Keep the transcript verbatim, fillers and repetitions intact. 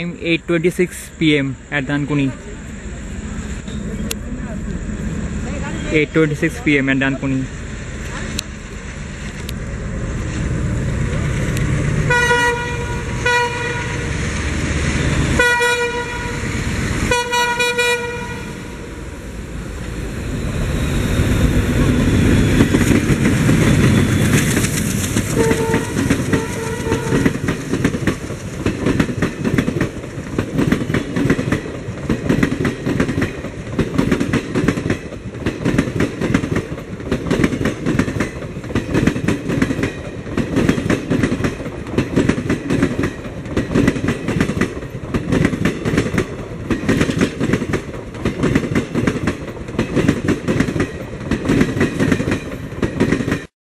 time eight twenty-six p m at Dankuni. eight twenty-six p m at Dankuni. You